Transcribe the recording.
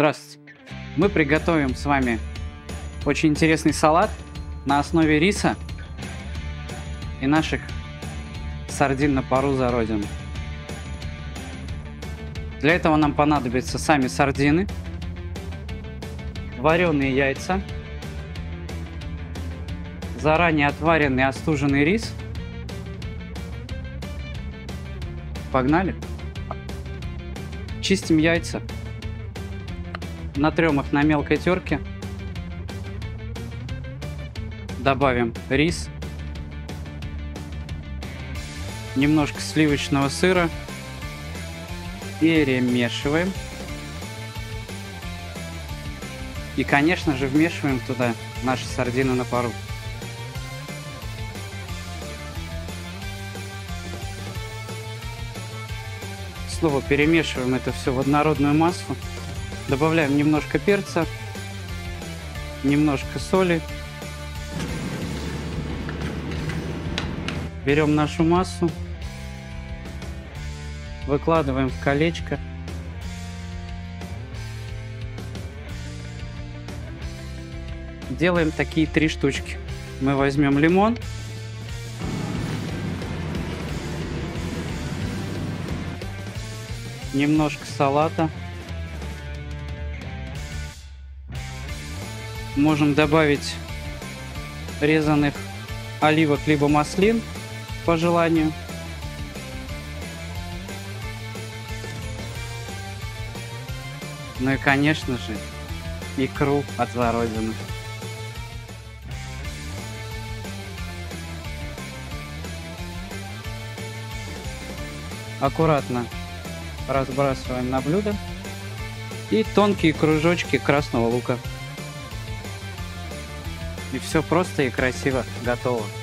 Здравствуйте. Мы приготовим с вами очень интересный салат на основе риса и наших сардин на пару за родину. Для этого нам понадобятся сами сардины, вареные яйца, заранее отваренный остуженный рис. Погнали! Чистим яйца, натрем их на мелкой терке, добавим рис, немножко сливочного сыра, перемешиваем и, конечно же, вмешиваем туда наши сардины на пару. Снова перемешиваем это все в однородную массу. Добавляем немножко перца, немножко соли. Берем нашу массу, выкладываем в колечко. Делаем такие 3 штучки. Мы возьмем лимон. Немножко салата. Можем добавить резаных оливок либо маслин по желанию. Ну и, конечно же, икру от зародины. Аккуратно разбрасываем на блюдо. И тонкие кружочки красного лука. И все просто и красиво готово.